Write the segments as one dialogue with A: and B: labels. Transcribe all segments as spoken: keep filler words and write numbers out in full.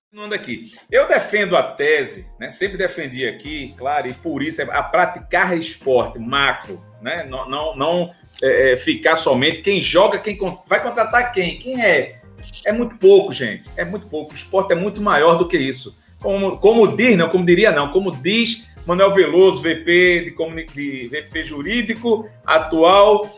A: Continuando aqui, eu defendo a tese, né? Sempre defendi aqui, claro, e por isso é a praticar esporte macro, né? Não, não, não é, ficar somente quem joga, quem vai contratar quem, quem é. É muito pouco, gente, é muito pouco. O esporte é muito maior do que isso. Como, como diz, não, como diria não, como diz Manuel Veloso, V P de, comuni... de V P jurídico atual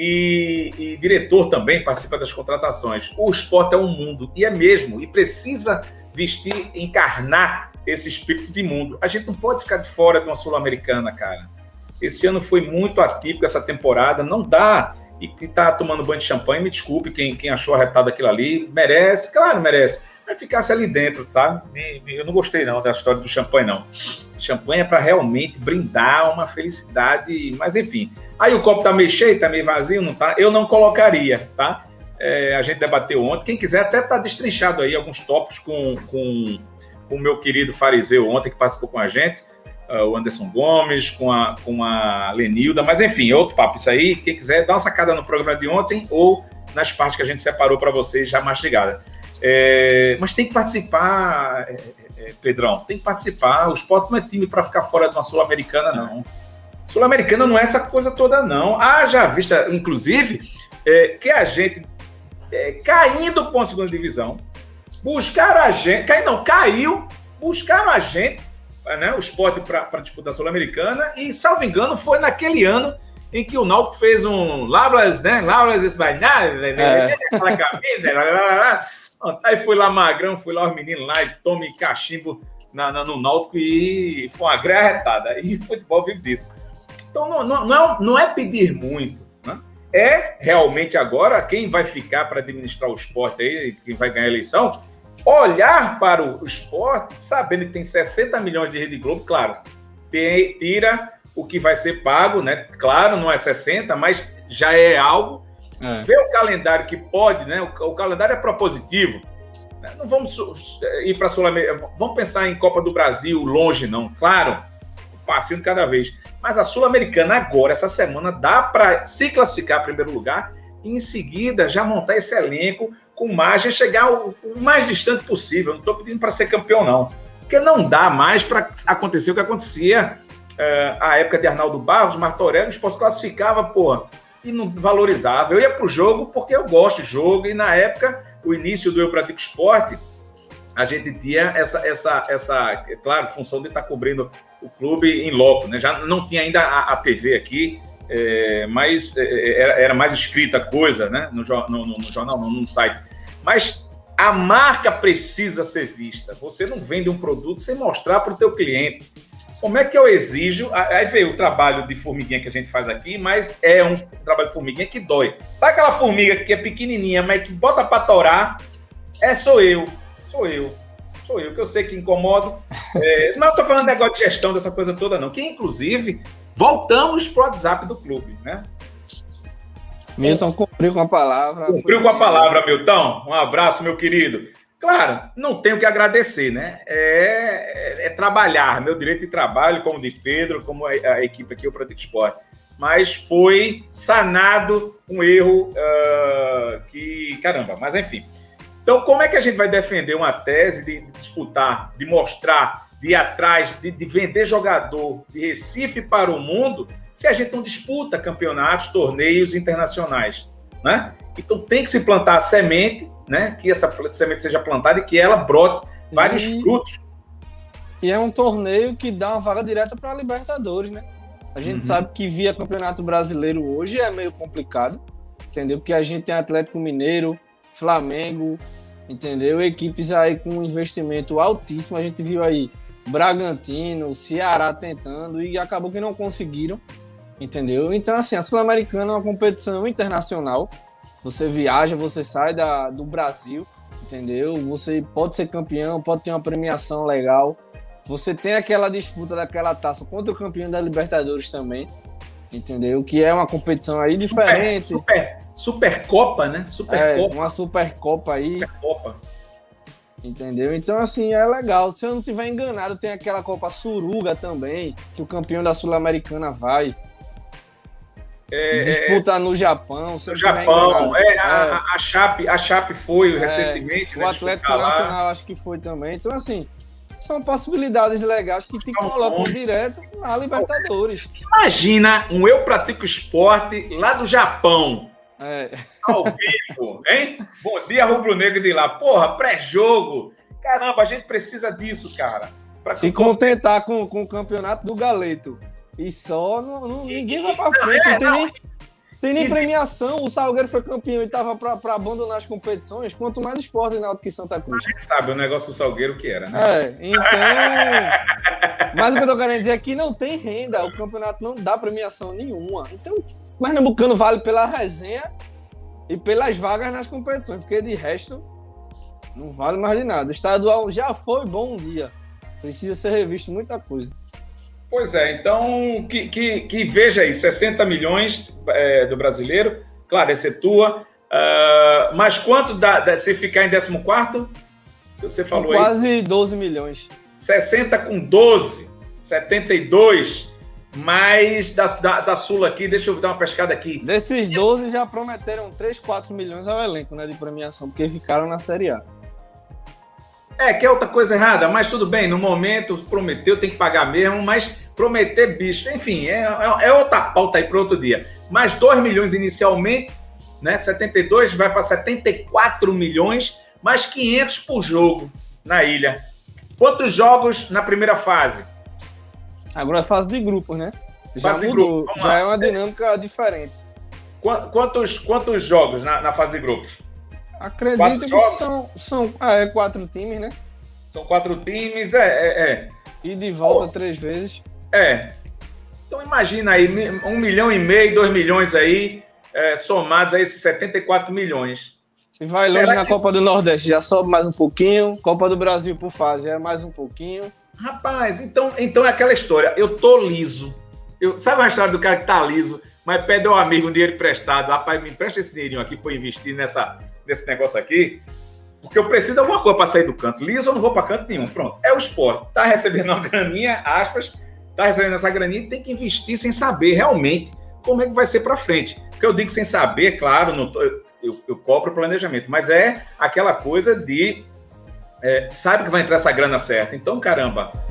A: e, e diretor também, participa das contratações. O esporte é um mundo, e é mesmo, e precisa vestir, encarnar esse espírito de mundo. A gente não pode ficar de fora de uma Sul-Americana, cara. Esse ano foi muito atípico, essa temporada, não dá. E que tá tomando banho de champanhe, me desculpe quem, quem achou arretado aquilo ali, merece, claro, merece. Mas ficasse ali dentro, tá? Eu não gostei não da história do champanhe, não. Champanhe é para realmente brindar uma felicidade, mas enfim. Aí o copo tá meio cheio, tá meio vazio, não tá? Eu não colocaria, tá? É, a gente debateu ontem. Quem quiser até tá destrinchado aí alguns tópicos com, com, com o meu querido fariseu ontem, que participou com a gente, uh, o Anderson Gomes, com a, com a Lenilda, mas enfim, outro papo. Isso aí, quem quiser, dá uma sacada no programa de ontem ou nas partes que a gente separou para vocês já mastigada. É, mas tem que participar, é, é, Pedrão, tem que participar. O esporte não é time para ficar fora de uma Sul-Americana, não. Sul-Americana não é essa coisa toda, não. Ah, já vista, inclusive, é, que a gente É, caindo para uma segunda divisão, buscaram a gente, cai, não, caiu, buscaram a gente, né, o Sport para disputar a Sul-Americana, e, salvo engano, foi naquele ano em que o Náutico fez um Labras, né, Labras Espanhol, né, aquela camisa, lá, lá, lá. Aí foi lá Magrão, foi lá os meninos lá, e tome cachimbo na, na, no Náutico, e foi uma grande arretada, e o futebol vive disso. Então, não, não, não, é, não é pedir muito, é realmente agora quem vai ficar para administrar o esporte aí, quem vai ganhar a eleição, olhar para o esporte, sabendo que tem sessenta milhões de Rede Globo, claro, tira o que vai ser pago, né? Claro, não é sessenta, mas já é algo. É. Ver o calendário que pode, né? O, o calendário é propositivo. Né? Não vamos ir para a Sul-Americana, vamos pensar em Copa do Brasil longe, não. Claro, um passinho de cada vez. Mas a Sul-Americana agora, essa semana, dá para se classificar em primeiro lugar e em seguida já montar esse elenco com margem, chegar o, o mais distante possível. Não estou pedindo para ser campeão, não. Porque não dá mais para acontecer o que acontecia uh, à época de Arnaldo Barros, Martorelli, o esporte classificava, porra, e não valorizava. Eu ia para o jogo porque eu gosto de jogo, e na época, o início do Eu Pratico Esporte, a gente tinha essa, essa, essa, é claro, função de estar cobrindo o clube em loco, né? Já não tinha ainda a, a T V aqui, é, mas é, era, era mais escrita a coisa, né? No, no, no jornal, no, no site. Mas a marca precisa ser vista. Você não vende um produto sem mostrar para o teu cliente. Como é que eu exijo? Aí veio o trabalho de formiguinha que a gente faz aqui, mas é um trabalho de formiguinha que dói. Sabe aquela formiga que é pequenininha, mas que bota para torar? É, sou eu. Sou eu, sou eu, que eu sei que incomodo. É, não estou falando de negócio de gestão, dessa coisa toda, não. Que, inclusive, voltamos para o WhatsApp do clube, né?
B: Milton cumpriu com a palavra.
A: Cumpriu com a palavra, Milton. Um abraço, meu querido. Claro, não tenho que agradecer, né? É, é, é trabalhar, meu direito de trabalho, como de Pedro, como a, a equipe aqui, o Pratico Esporte. Mas foi sanado um erro uh, que... Caramba, mas enfim... Então, como é que a gente vai defender uma tese de disputar, de mostrar, de ir atrás, de, de vender jogador de Recife para o mundo, se a gente não disputa campeonatos, torneios internacionais, né? Então, tem que se plantar a semente, né? Que essa semente seja plantada e que ela brote vários e... frutos.
B: E é um torneio que dá uma vaga direta para a Libertadores, né? A gente uhum. sabe que via Campeonato Brasileiro hoje é meio complicado, entendeu? Porque a gente tem Atlético Mineiro, Flamengo, entendeu? Equipes aí com um investimento altíssimo. A gente viu aí Bragantino, Ceará tentando e acabou que não conseguiram, entendeu? Então, assim, a Sul-Americana é uma competição internacional. Você viaja, você sai da, do Brasil, entendeu? Você pode ser campeão, pode ter uma premiação legal. Você tem aquela disputa daquela taça contra o campeão da Libertadores também, entendeu? Que é uma competição aí diferente.
A: Super, super. Supercopa, né? Supercopa.
B: É, uma Supercopa aí.
A: Supercopa.
B: Entendeu? Então, assim, é legal. Se eu não estiver enganado, tem aquela Copa Suruga também, que o campeão da Sul-Americana vai.
A: É,
B: disputa no Japão.
A: No Japão, é, a, a, a, Chape, a Chape foi é, recentemente.
B: O né, Atlético Nacional acho que foi também. Então, assim, são possibilidades legais que te colocam direto na Libertadores.
A: Imagina um Eu Pratico Esporte lá do Japão.
B: É.
A: Ao vivo, hein? Bom dia, Rubro Negro de lá. Porra, pré-jogo. Caramba, a gente precisa disso, cara.
B: Pra Se contentar com, com o campeonato do Galeto. E só, não, não, ninguém vai pra frente. Não, é, não tem, nem, tem nem premiação. O Salgueiro foi campeão e tava pra, pra abandonar as competições. Quanto mais Sport e Náutico que Santa Cruz.
A: A gente sabe o negócio do Salgueiro que era, né?
B: É, então... Mas o que eu tô querendo dizer é que não tem renda. O campeonato não dá premiação nenhuma. Então, o Pernambucano vale pela resenha e pelas vagas nas competições. Porque de resto, não vale mais de nada. O estadual já foi bom um dia. Precisa ser revisto muita coisa.
A: Pois é, então que, que, que veja aí, sessenta milhões é, do brasileiro, claro, esse é tua, uh, mas quanto dá, dá se ficar em décimo quarto? Você falou
B: com quase aí. doze milhões.
A: sessenta com doze, setenta e dois, mais da, da, da Sula aqui, deixa eu dar uma pescada aqui.
B: Desses doze já prometeram três, quatro milhões ao elenco, né, de premiação, porque ficaram na Série A.
A: É, que é outra coisa errada, mas tudo bem, no momento prometeu, tem que pagar mesmo, mas prometer bicho, enfim, é, é, é outra pauta aí para outro dia. Mais dois milhões inicialmente, né? setenta e dois vai para setenta e quatro milhões, mais quinhentos por jogo na ilha. Quantos jogos na primeira fase?
B: Agora é fase de grupos, né? Já fase mudou, já lá. É uma dinâmica diferente.
A: Quantos, quantos jogos na, na fase de grupos?
B: Acredito que são, são ah, é quatro times, né?
A: São quatro times, é, é, é.
B: E de volta oh, três vezes.
A: É. Então imagina aí, um milhão e meio, dois milhões aí, é, somados a esses setenta e quatro milhões.
B: Se vai longe Será na que... Copa do Nordeste, já sobe mais um pouquinho. Copa do Brasil por fase, é mais um pouquinho.
A: Rapaz, então, então é aquela história. Eu tô liso. Eu, sabe a história do cara que tá liso, mas pede ao amigo um dinheiro emprestado. Rapaz, me empresta esse dinheirinho aqui para investir nessa... desse negócio aqui, porque eu preciso de alguma coisa para sair do canto. Liso, eu não vou para canto nenhum. Pronto, é o esporte. Tá recebendo uma graninha, aspas, tá recebendo essa graninha e tem que investir sem saber realmente como é que vai ser para frente. Porque eu digo sem saber, claro, não tô, eu, eu, eu cobro o planejamento, mas é aquela coisa de é, sabe que vai entrar essa grana certa. Então, caramba,